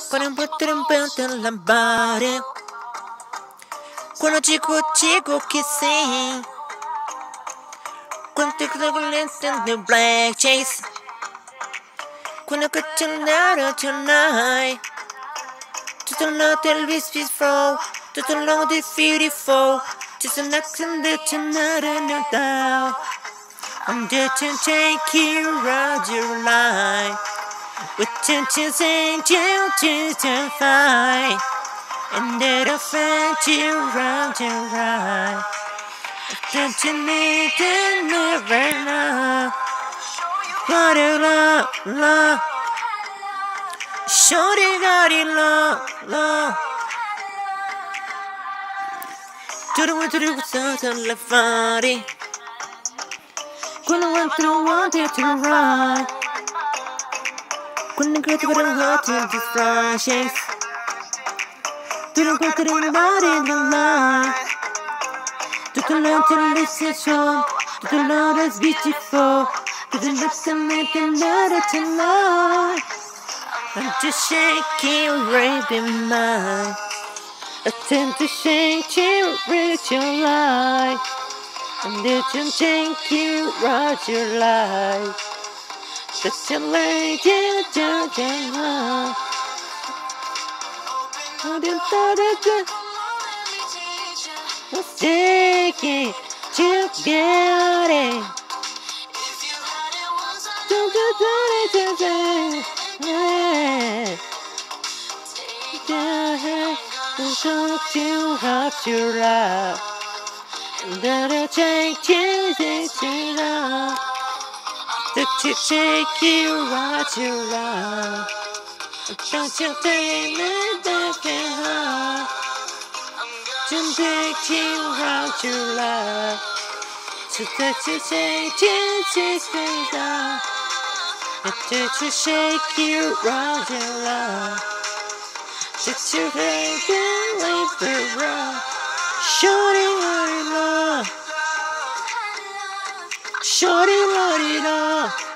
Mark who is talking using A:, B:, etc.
A: Quando eu boto um ponto na body, quando eu digo que sim, quando eu digo no black chase, quando eu canto nada tonight, tudo não tem luz peaceful, tudo não tem beautiful, tudo não tem nada no down. I'm there to take you around your life, with tensions and you to fight, and then I'll find you around your life. Don't you need to never know what you love, shorty got it low. To the one to do something like funny. When I want to run, when I go to the heart to the flashes, to the go to the body in the line, to the learn to listen strong, to the Lord is beautiful, to the lips and make another to love. I'm just shaking, raping mine. I tend to shake you, reach your life. And did you take you right your life? That you laid you down your life. I didn't thought it was taking to get it. Don't you have your life. That I take you to love, that you take you right your love. Don't you take me back in love, to take you right your love, so that you take you to love, that you shake you right your love, that you take me leave the road. Shorty, lordy, love. Shorty, lordy, love.